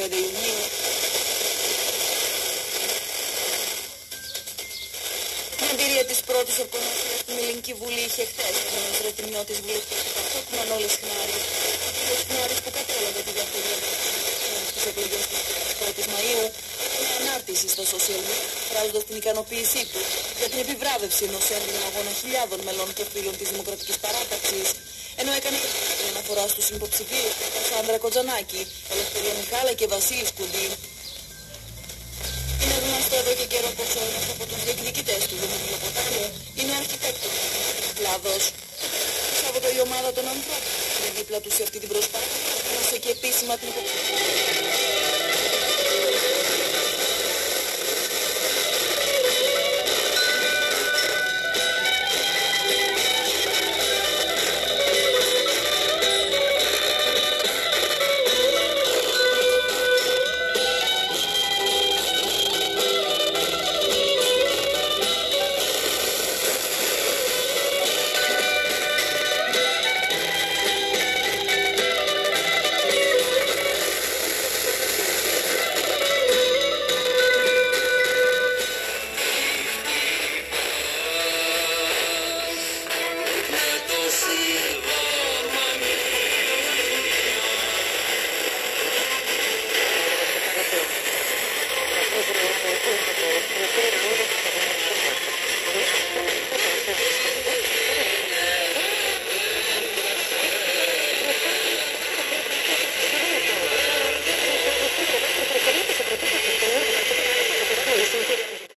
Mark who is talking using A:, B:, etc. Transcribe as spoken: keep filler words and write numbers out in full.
A: πέντε Ιουνίου. Την εμπειρία της πρώτης ορκονοσίας στην Ελληνική Βουλή είχε χθες ο νέος Ρετιμιώτης βουλευτής του Πασόκ Μανώλης Χνάρης. Ο κ. Χνάρης που κατέλαβε τη διαφορία στις εκλογές της πρώτης Μαΐου έκανε ανάρτηση στα social media εκφράζοντας την ικανοποίησή του για την επιβράβευση ενός έντονου αγώνα χιλιάδων μελών και φίλων της Δημοκρατικής Παράταξης, ενώ έκανε την αναφορά στους υποψηφίους Κασάνδρα Κοτζανάκη, Ελευθερία Μιχάλα και Βασίλη Σκουντή. Είναι γνωστό εδώ και καιρό πως ο ένας από τους διεκδικητές του Δημοκρατικού Ποτάμου είναι αρχιτέκτονας του κλάδος. Το Σάββατο η ομάδα των ανθρώπων είναι δίπλα του σε αυτή την προσπάθεια, έφτασε και επίσημα την υποψηφία.